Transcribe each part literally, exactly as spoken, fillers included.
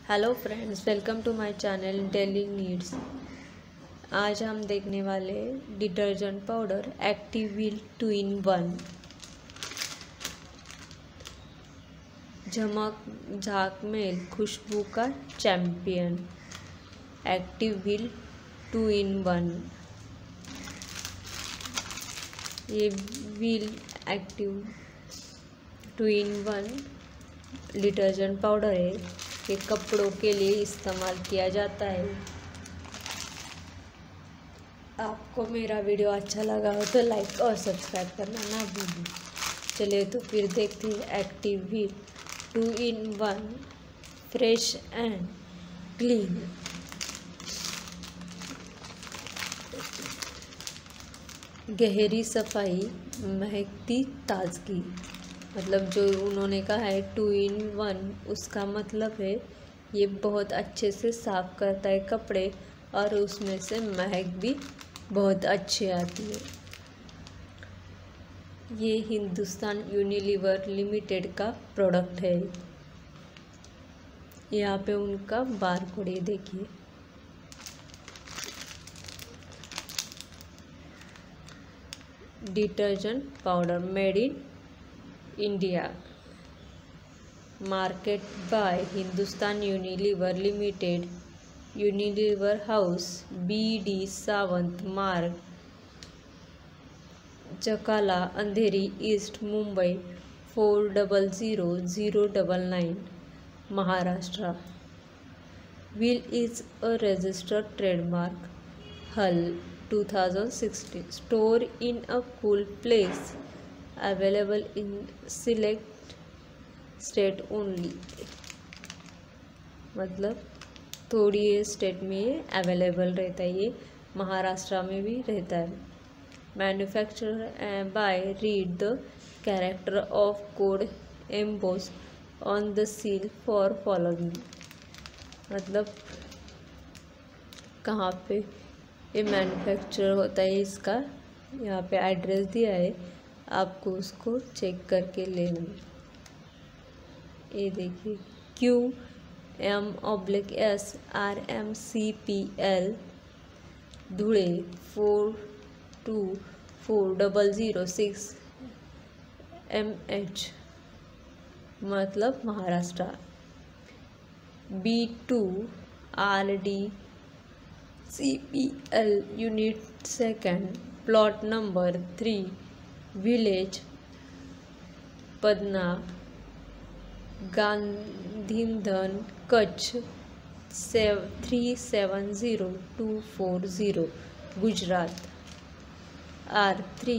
Hello friends, welcome to my channel daily needs. आज हम देखने वाले detergent powder Active Wheel two in one. झमक झाक मेल खुशबू का champion Active Wheel two in one. ये Wheel Active two in one detergent powder है। ये कपड़ों के लिए इस्तेमाल किया जाता है। आपको मेरा वीडियो अच्छा लगा हो तो लाइक और सब्सक्राइब करना ना भूलें। चलिए तो फिर देखते हैं Active Wheel two in one fresh and clean. गहरी सफाई, महकती ताजगी। मतलब जो उन्होंने कहा है टू इन वन, उसका मतलब है ये बहुत अच्छे से साफ करता है कपड़े और उसमें से महक भी बहुत अच्छी आती है। ये हिंदुस्तान यूनिलीवर लिमिटेड का प्रोडक्ट है। यहाँ पे उनका बारकोड देखिए। Detergent powder made in India, market by Hindustan Unilever Limited, Unilever House, B D Sawant Marg, Chakala, Andheri East, Mumbai four double zero zero double nine, Maharashtra. Wheel is a registered trademark, HUL two thousand sixteen, store in a cool place, available in select state only. मतलब थोड़ी state में ये available रहता है। ये महाराष्ट्र में भी रहता है। Manufacture by read the character of code emboss on the seal for following. मतलब कहाँ पे ये मैन्युफैक्चर होता है इसका, यहाँ पे एड्रेस दिया है, आपको उसको चेक करके लेना। ये देखिए Q M oblique S R M C P L, Dhule four two four double zero six M H, मतलब Maharashtra. B two R D C P L unit second, plot number three, village Padana, Gandhidham, Kutch seven three seven zero two four zero, Gujarat. R three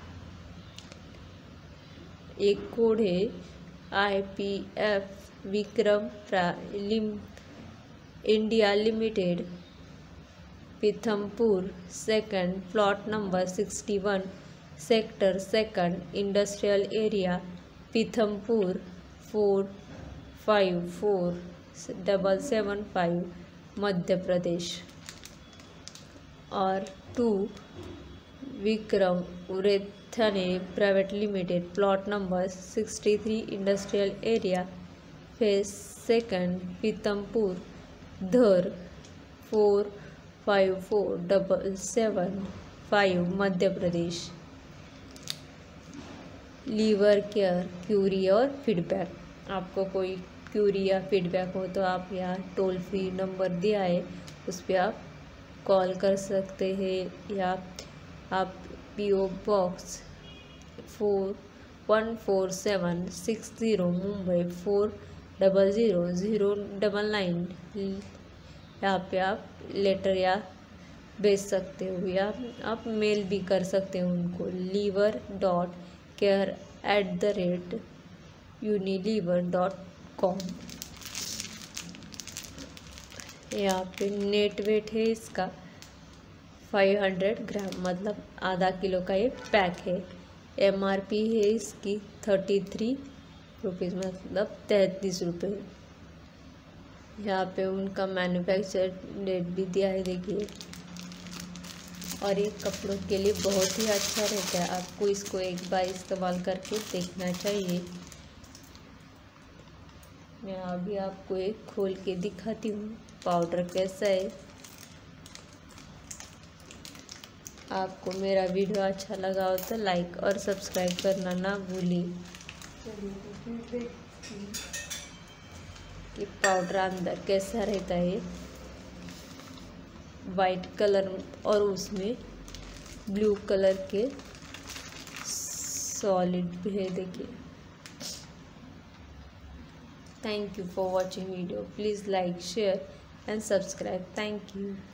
एक code है, I P F Vikram लिम India limited, Pithampur second, plot number sixty one, sector second, industrial area, Pithampur four five four double seven five, Madhya Pradesh. और two Vikram urethane private limited, plot number sixty three, industrial area, phase second, Pithampur Dhar four five four double seven five, Madhya Pradesh. Lever Care query और feedback. आपको कोई Curie या feedback हो तो आप यहाँ toll free number दिया है, उस पर आप कॉल कर सकते हैं, या आप P O box four one four seven six zero, Mumbai four double zero zero double nine, यहाँ पे आप लेटर या भेज सकते हो, या आप मेल भी कर सकते हो उनको। Lever dot care at the rate Unilever dot com. यहाँ पे नेट वेट है इसका फाइव हंड्रेड ग्राम, मतलब आधा किलो का ये पैक है। एम आर पी है इसकी थर्टी थ्री रुपीज़, मतलब तैंतीस रुपये। यहाँ पे उनका मैन्युफैक्चर डेट भी दिया है, देखिए। और ये कपड़ों के लिए बहुत ही अच्छा रहता है। आपको इसको एक बार इस्तेमाल करके देखना चाहिए। मैं अभी आपको एक खोल के दिखाती हूँ पाउडर कैसा है। आपको मेरा वीडियो अच्छा लगा हो तो लाइक और सब्सक्राइब करना ना भूलिए। कि पाउडर अंदर कैसा रहता है, वाइट कलर और उसमें ब्लू कलर के सॉलिड भी है, देखिए। Thank you for watching video. Please like share and subscribe. Thank you.